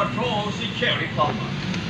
Patrol si Cherry Palma.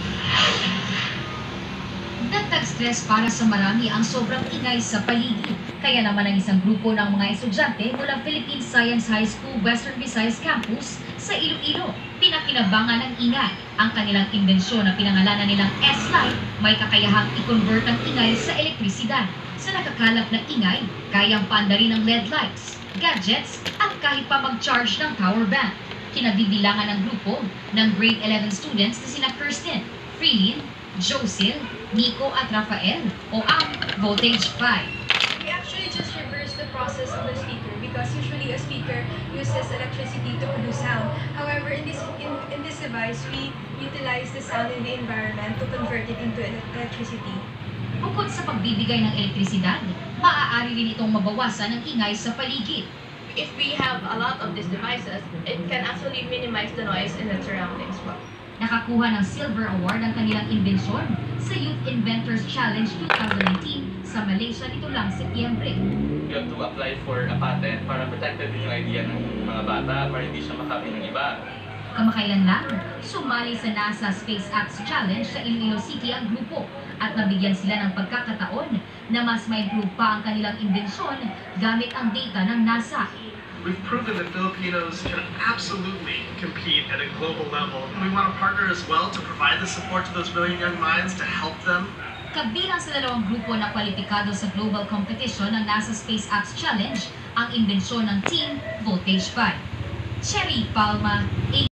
Dagdag stress para sa marami ang sobrang ingay sa paligid. Kaya naman ang isang grupo ng mga estudyante mula Philippine Science High School Western Visayas Campus sa Iloilo, pinakinabangan ng ingay. Ang kanilang imbensyon na pinangalanan nilang S-Light may kakayahang i-convert ang ingay sa elektrisidad. Sa nakakalap na ingay, kayang paandarin ng LED lights, gadgets at kahit pa mag-charge ng power bank. Kinabibilangan ng grupo ng grade 11 students na sina Kirsten, Freelin, Josil, Nico at Rafael o ang Voltage 5. We actually just reverse the process of the speaker because usually a speaker uses electricity to produce sound. However, in this device, we utilize the sound in the environment to convert it into electricity. Bukod sa pagbibigay ng elektrisidad, maaari rin itong mabawasan ang ingay sa paligid. If we have a lot of these devices, it can actually minimize the noise in the surroundings. Nakakuha ng Silver Award ang kanilang imbensyon sa Youth Inventors Challenge 2019 sa Malaysia nito lang Setyembre. You have to apply for a patent para protected din yung idea ng mga bata para hindi siya makapin ng iba. Kamakailan lang, sumali sa NASA SpaceX Challenge sa Iloilo City ang grupo at nabigyan sila ng pagkakataon na mas ma-improve pa ang kanilang imbensyon gamit ang data ng NASA. We've proven that Filipinos can absolutely compete at a global level. We want to partner as well to provide the support to those brilliant young minds to help them. Kabilang sa dalawang grupo na kwalipikado sa global competition ng NASA SpaceX Challenge ang imbensyon ng Team Voltage 5. Cherry Palma,